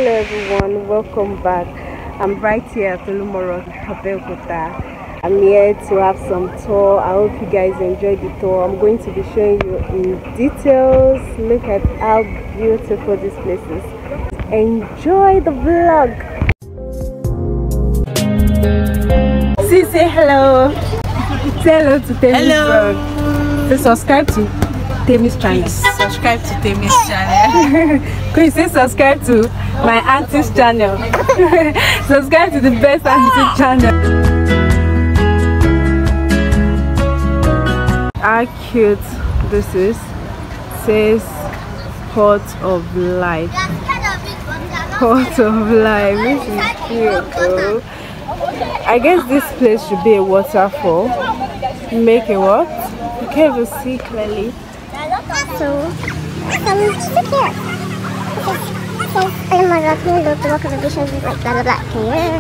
Hello everyone, welcome back. I'm right here at Olumoro, Abeokuta. I'm here to have some tour. I hope you guys enjoyed the tour. I'm going to be showing you in details. Look at how beautiful this place is. Enjoy the vlog. See, say hello. Say hello to Temi's vlog. Say subscribe to Temi's channel. Subscribe to Temi's channel. Can you say subscribe to my auntie's channel? Subscribe to the best auntie channel. How cute this is. Says Pot of Life. Pot of Life. This is cute though. I guess this place should be a waterfall. Make a what? You can't even see clearly. So stick here. So I'm like, to walk on the beach and like blah blah blah. Yeah.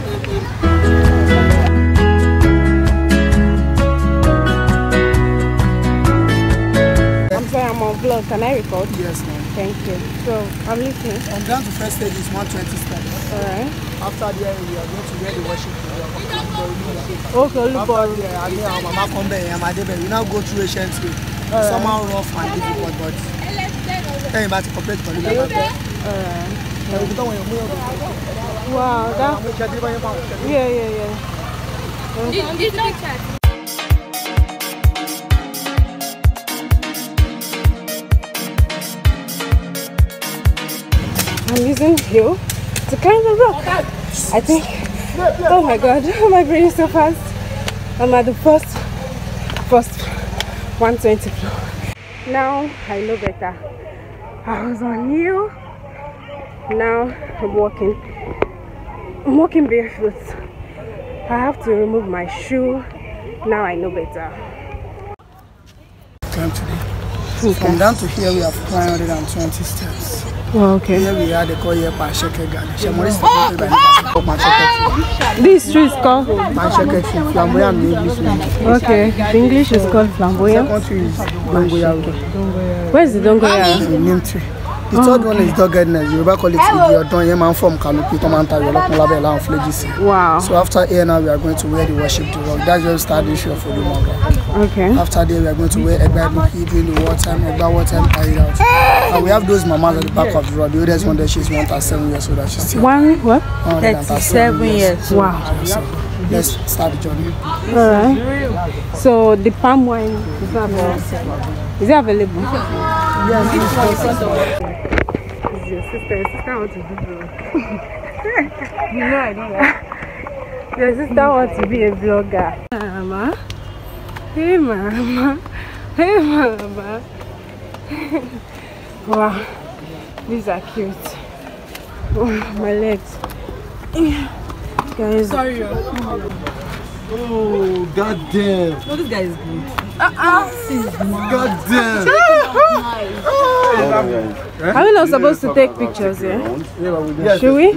I'm sorry, I'm on vlog. Can I record? Yes, ma'am. Thank you. So I'm listening. I'm down to first stage is 120 steps. Alright. After there, we are going to where the worship is. Okay, look After for there, I mean, our mama come back and my debut. We now go through ancient way. Somehow rough and difficult, but then about to complete for the wow, that. Yeah. It's not chat. I'm using you to climb the rock. I think. Oh my god, my brain is so fast. I'm at the first 120 floor. Now I know better. I was on you. Now I'm walking. I'm walking barefoot. I have to remove my shoe. Now I know better. Climb today. From down to here, we have climbed 120 steps. Oh, okay. Here we are, they call here Pansheke Garden. This street is called Pansheke Tree, Flamboyant in English. okay. The English is called flamboyant. The second tree is Dongoyaro. Where's the Dongoyaro? The name tree. The third one is doggedness. You call it Idiodon, from Canopy, Tomanta, Yolopolabella, and Flagis. Wow. So after here now we are going to where the worship the rock. That's just start the issue of Olumoro. Okay. After there we are going to where Egba during the war time, Egba war time carried out. And we have those mamas at the back of the road. The oldest one that she's 137 years old, that she's still 37 years. Wow. So let's start the journey. Alright. So the palm wine is not available. Is it available? Yes, This is your sister. Your sister wants to do vlog. You know I do that. Your sister wants to be a vlogger. Mama. Hey mama. Hey mama. Wow. These are cute. Oh, my legs. Guys. Sorry. Oh, goddamn. Oh, this guy is good. Goddamn. Are we not supposed to take pictures here? Yeah? Should we?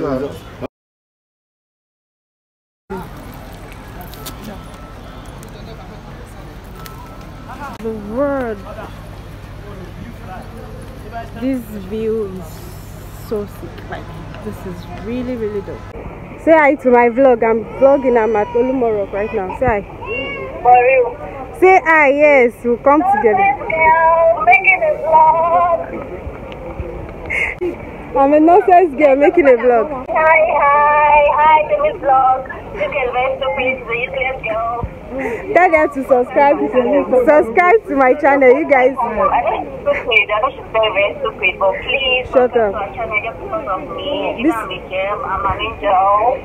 The world. This view is so sick. Like, this is really, really dope. Say hi to my vlog. I'm vlogging. I'm at Olumoro right now. Say hi. For real. Say hi. Yes, we'll come together. Making a vlog. I'm a nonsense girl making a vlog. Hi, Temi's vlog. You can rest the place, the useless girl. Tell them to subscribe to my channel, you guys. I know she's stupid. I know she's very stupid, but please Shut up. to our channel just because of me. You know I'm a gem. I'm an angel.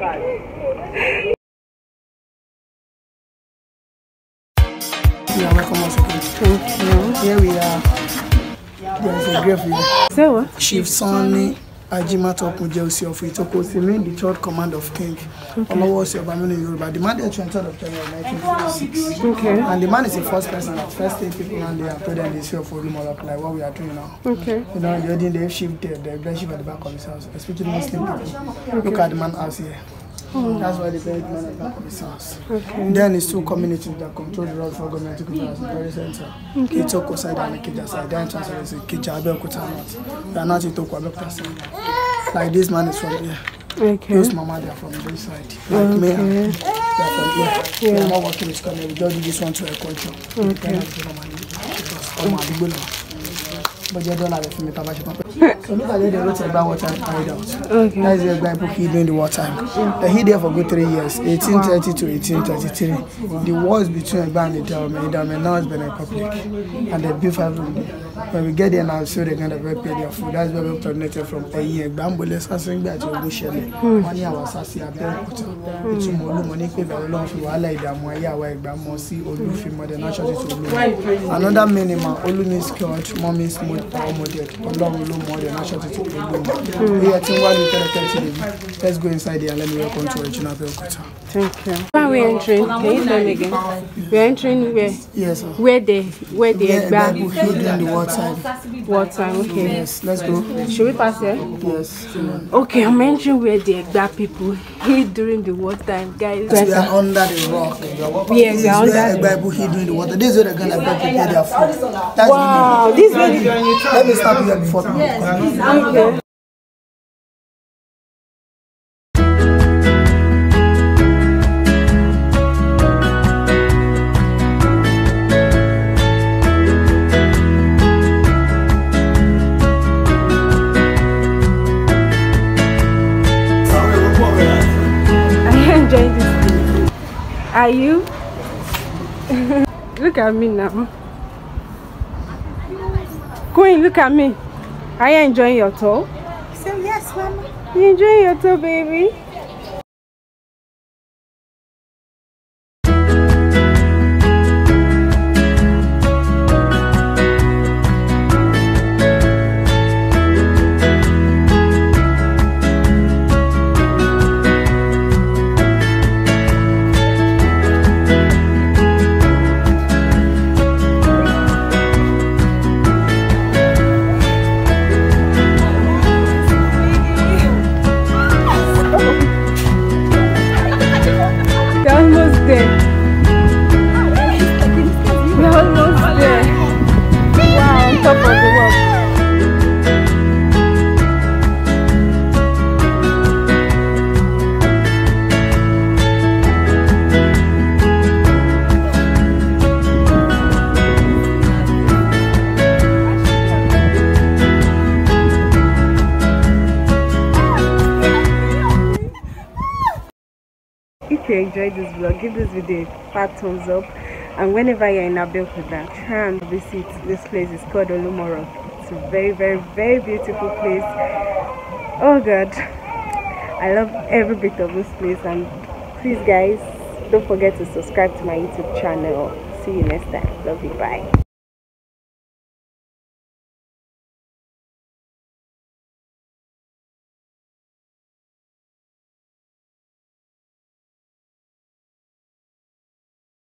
You are welcome once again. Here we are. There is a grave here. Say what? Chief Sonny Ajimato Pujelsi of Itoko Simin, the third command of King. Olawose Obamini Yoruba. The man there 23rd of January 1956. Okay. And the man is the first person, the first 8 people and they are present this year for Olumoro, like what we are doing now. Okay. You know, the wedding they shift there, the black sheep at the back of his house, especially Muslim people. Look at the man house here. That's why they buried the man at the back of his house. Okay. Then it's two communities that control the road for government to go as the very center. Itoko side and the Kija side. Then transfer is Kija Abeokuta North. We are not Itoko Abeokuta side. Like this man is from here. Okay. Those mama, they're from this side. Like me, they're from here. Yeah. They're not working with Kanye. We just do this one to a culture. Okay. But you don't have it for me. So look at the road about what I carried out. Okay. That is the guy who during the wartime. He there for good 3 years, 1830 to 1833. The wars between Egba and Idame now has been a public. And they built 5 rooms. When we get there now, so they're going to pay their food. That's where we terminated from a year. Bambole Sassing back to Bushel. Money I was Sassi a bear put. It's more money paid very long for Wala Idamaya, where Bamosi or Luffy, more than naturally to Olu. Another minimum, Olu means cut, mom means more than naturally to Olu. We are saying while we can let's go inside there and let me welcome to Regina Belkota. Thank you. Where are we entering? Can you tell me again? We're entering where? Yes, sir. Where the Egba? During the war time. War time, okay. Yes, let's go. Should we pass here? Yes. Okay, I'm entering where the Egba people hid during the war time, guys. We are under the rock. Yes, we are under the people hid during the water. This is where they're going to prepare their food. That's wow, this way. Let me stop here before people come. Okay. Are you? Look at me now. Queen, look at me. Are you enjoying your tour? So yes, Mama. You enjoying your tour, baby? If you enjoyed this vlog, give this video a fat thumbs up, and whenever you're in Abeokuta, try and visit this place. It's called Olumoro. It's a very, very, very beautiful place. Oh god, I love every bit of this place. And please guys, don't forget to subscribe to my YouTube channel. See you next time. Love you, bye.